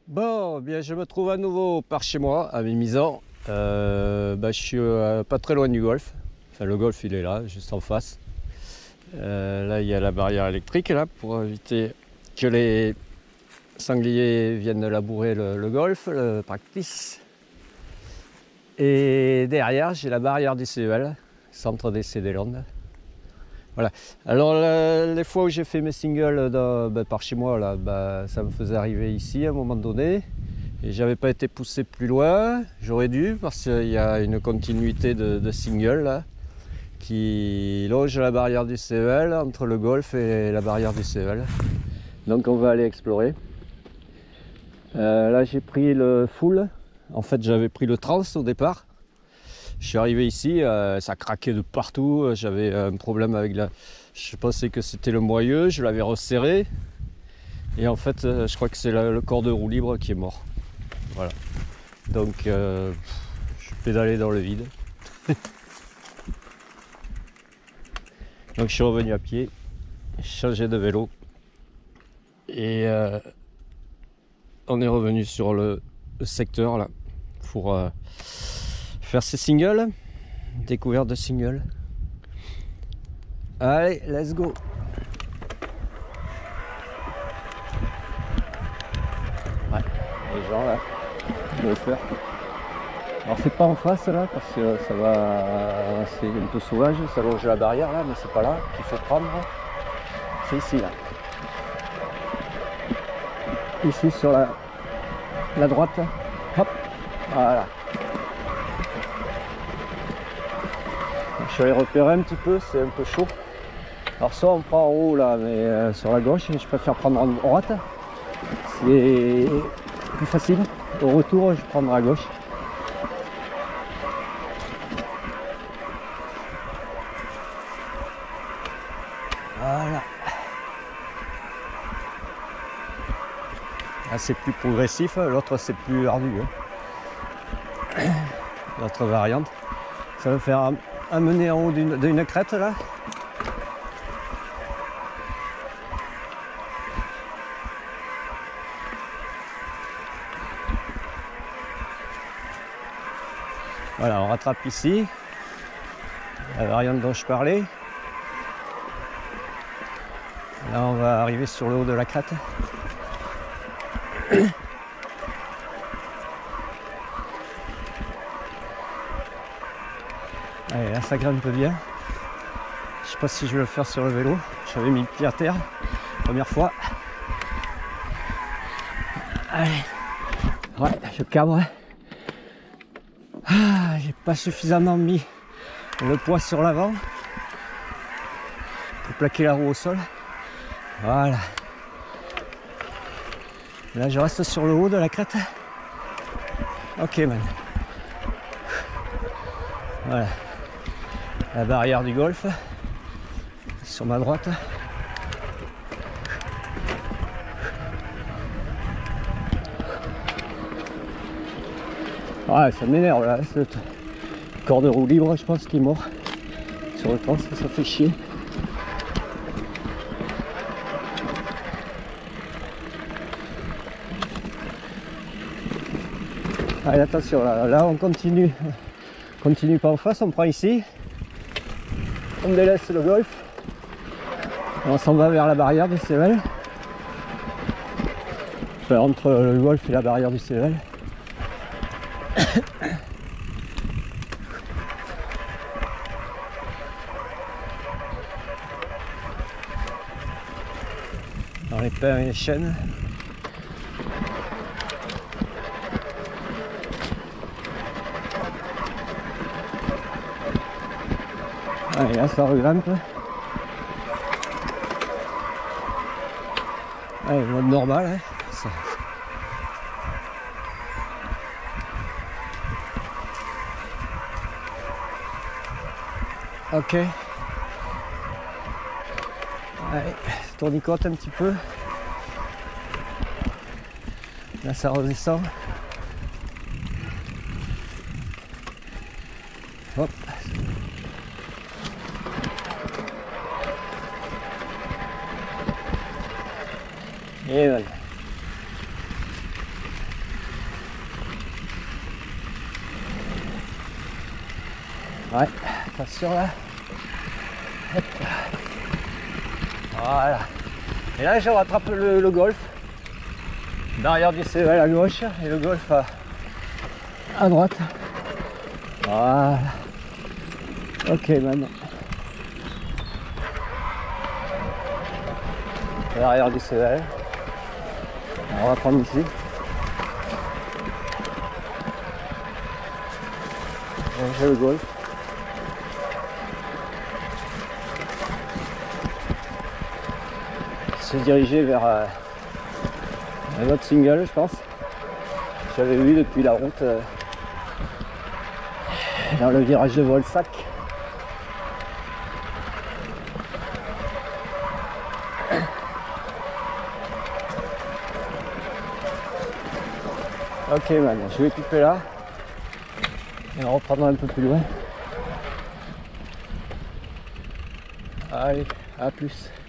Bon, bien, je me trouve à nouveau par chez moi, à Mimizan. Je suis pas très loin du golfe. Enfin, le golfe, il est là, juste en face. Là, il y a la barrière électrique, là, pour éviter que les sangliers viennent labourer le golfe, le practice. Et derrière, j'ai la barrière du CEL, Centre d'essai des Landes. Voilà. Alors, les fois où j'ai fait mes singles par chez moi, là, ça me faisait arriver ici à un moment donné. Et j'avais pas été poussé plus loin, j'aurais dû, parce qu'il y a une continuité de singles là, qui longe la barrière du CEL, entre le golfe et la barrière du CEL. Donc on va aller explorer. Là j'ai pris le full, en fait j'avais pris le trans au départ. Je suis arrivé ici, ça craquait de partout, j'avais un problème avec la... Je pensais que c'était le moyeu, je l'avais resserré. Et en fait je crois que c'est le corps de roue libre qui est mort. Voilà. Donc je pédalais dans le vide. Donc je suis revenu à pied, changé de vélo. Et on est revenu sur le secteur là pour faire ces singles, découverte de singles. Allez, let's go. Ouais, les gens là, le faire. Alors c'est pas en face là parce que ça va, c'est un peu sauvage, ça longe la barrière là, mais c'est pas là qu'il faut prendre. C'est ici là. Ici sur la droite. Hop, voilà. Je suis allé repérer un petit peu, c'est un peu chaud. Alors soit on prend en haut là, mais sur la gauche, je préfère prendre en droite. C'est plus facile. Au retour, je prendrai à gauche. Voilà. Là c'est plus progressif, l'autre c'est plus ardu. Hein. L'autre variante. Ça va faire amener en haut d'une crête là. Voilà, on rattrape ici. La variante dont je parlais. Là on va arriver sur le haut de la crête. Allez, là ça grimpe bien. Je sais pas si je vais le faire sur le vélo. J'avais mis le pied à terre première fois. Allez, ouais, je cabre. Ah, j'ai pas suffisamment mis le poids sur l'avant pour plaquer la roue au sol. Voilà. Là je reste sur le haut de la crête. Ok man. Voilà. La barrière du golfe sur ma droite. Ouais, ça m'énerve là, ce corps de roue libre, je pense qu'il est mort sur le trans, ça fait chier. Allez, attention, là on continue pas en face, on prend ici, on délaisse le golfe, on s'en va vers la barrière du CEL, enfin, entre le golfe et la barrière du CEL. Dans les pins et les chênes. Allez, là ça regrimpe. Allez, mode normal. Hein. Ça. Ok. Allez, tournicote un petit peu. Là ça redescend. Hop. Et voilà. Ouais, attention là. Hop. Voilà. Et là je rattrape le golf. Derrière du CEL à gauche et le golf à droite. Voilà. Ok maintenant. Derrière du CEL. On va prendre ici. J'ai le golf. Se diriger vers un autre single, je pense. J'avais vu depuis la route dans le virage de Volsac. Ok, maintenant je vais couper là et on reprendra un peu plus loin. Allez, à plus.